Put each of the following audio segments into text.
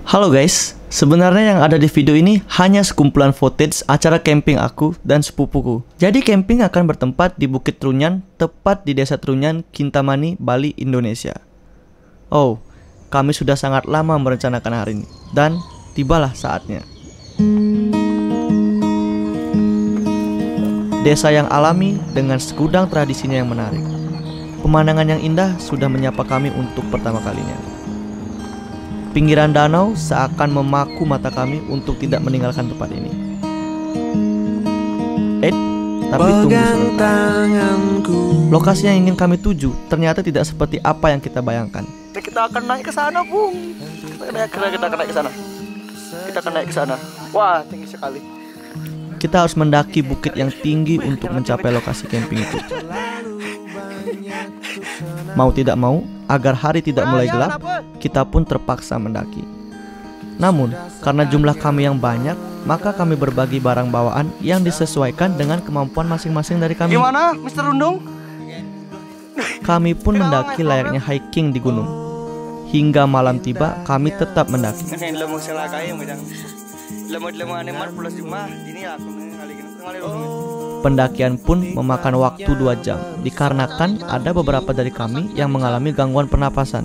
Halo guys, sebenarnya yang ada di video ini hanya sekumpulan footage acara camping aku dan sepupuku. Jadi camping akan bertempat di Bukit Trunyan, tepat di Desa Trunyan, Kintamani, Bali, Indonesia. Oh, kami sudah sangat lama merencanakan hari ini, dan tibalah saatnya. Desa yang alami dengan segudang tradisinya yang menarik. Pemandangan yang indah sudah menyapa kami untuk pertama kalinya. Pinggiran danau seakan memaku mata kami untuk tidak meninggalkan tempat ini. Tapi tunggu sebentar. Lokasi yang ingin kami tuju ternyata tidak seperti apa yang kita bayangkan. Kita akan naik ke sana, Bung. Kita akan naik ke sana. Kita akan naik ke sana. Wah, tinggi sekali. Kita harus mendaki bukit yang tinggi untuk mencapai lokasi camping itu. Mau tidak mau, agar hari tidak mulai gelap, kita pun terpaksa mendaki. Namun, karena jumlah kami yang banyak, maka kami berbagi barang bawaan yang disesuaikan dengan kemampuan masing-masing dari kami. Gimana, Mr. Rundung? Kami pun mendaki layaknya hiking di gunung. Hingga malam tiba, kami tetap mendaki. Pendakian pun memakan waktu 2 jam, dikarenakan ada beberapa dari kami yang mengalami gangguan pernapasan.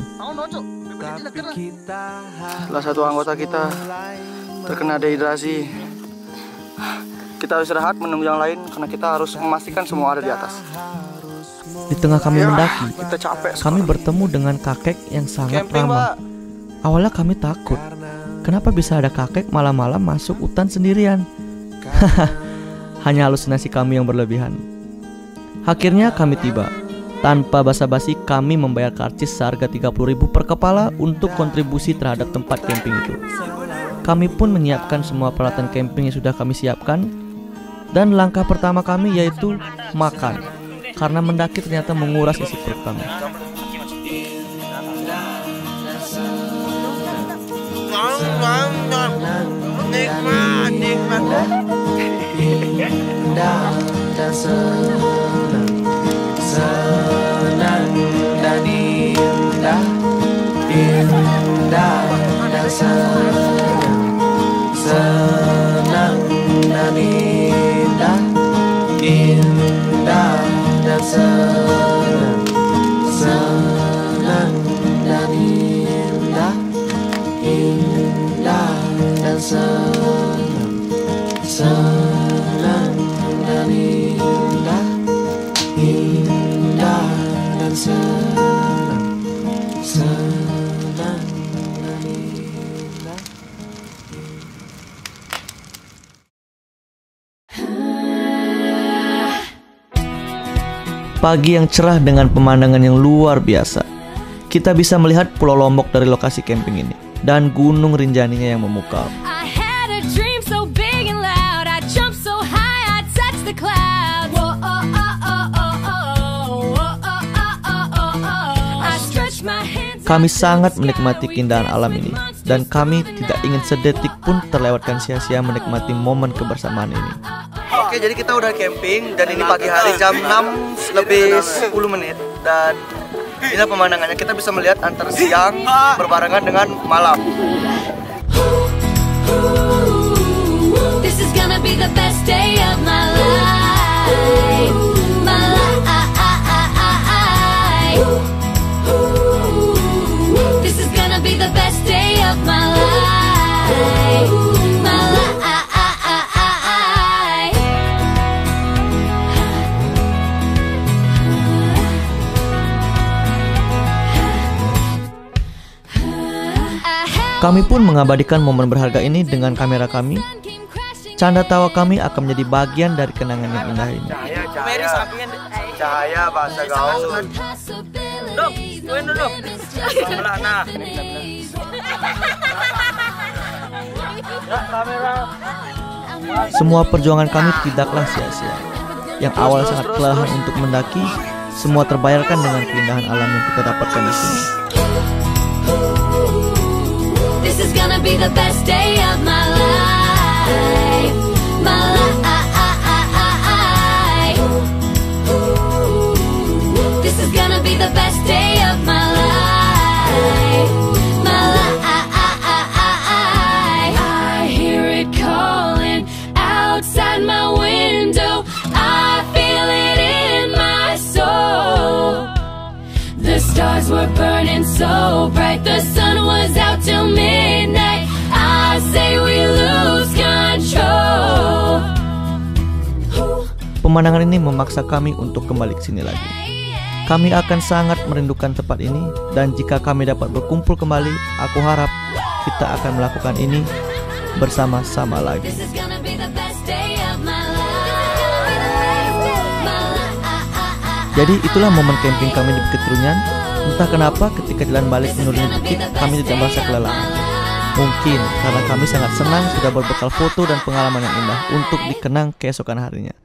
Salah satu anggota kita terkena dehidrasi. Kita harus istirahat menunggu yang lain karena kita harus memastikan semua ada di atas. Di tengah kami mendaki, kita capek kami bertemu dengan kakek yang sangat ramah. Awalnya kami takut, kenapa bisa ada kakek malam-malam masuk hutan sendirian? Hanya halusinasi kami yang berlebihan. Akhirnya kami tiba. Tanpa basa-basi kami membayar karcis seharga 30.000 per kepala untuk kontribusi terhadap tempat camping itu. Kami pun menyiapkan semua peralatan camping yang sudah kami siapkan. Dan langkah pertama kami yaitu makan, karena mendaki ternyata menguras isi perut kami. Indah dan senang, senang dan indah, indah dan senang, senang dan indah, indah dan senang, senang dan indah, indah dan senang, senang dan indah, indah dan senang, senang dan indah. Pagi yang cerah dengan pemandangan yang luar biasa. Kita bisa melihat Pulau Lombok dari lokasi camping ini dan Gunung Rinjaninya yang memukau. Kami sangat menikmati keindahan alam ini, dan kami tidak ingin sedetik pun terlewatkan sia-sia menikmati momen kebersamaan ini. Oke, jadi kita udah camping dan ini pagi hari jam 6 lebih 10 menit. Dan ini pemandangannya, kita bisa melihat antara siang berbarengan dengan malam. This is gonna be the best day of my life. My life. This is gonna be the best day of my life. My life. Kami pun mengabadikan momen berharga ini dengan kamera kami. Canda tawa kami akan menjadi bagian dari kenangan yang indah ini. Cahaya bahasa gaul. Dok, join dulu. Sebelah nah. Semua perjuangan kami tidaklah sia-sia. Yang awal sangat kelelahan untuk mendaki, semua terbayarkan dengan keindahan alam yang kita dapatkan di sini. This is gonna be the best day of my life. My life. This is gonna be the best day of my life. My life. stars were burning so bright, the sun was out till midnight. I say we lose control. Pemandangan ini memaksa kami untuk kembali ke sini lagi. Kami akan sangat merindukan tempat ini, dan jika kami dapat berkumpul kembali, aku harap kita akan melakukan ini bersama-sama lagi. This is gonna be the best day of my life. Jadi itulah momen camping kami di Bukit Trunyan. Entah kenapa ketika jalan balik menuruni bukit kami tidak merasa kelelahan. Mungkin karena kami sangat senang sudah berbekal foto dan pengalaman yang indah untuk dikenang keesokan harinya.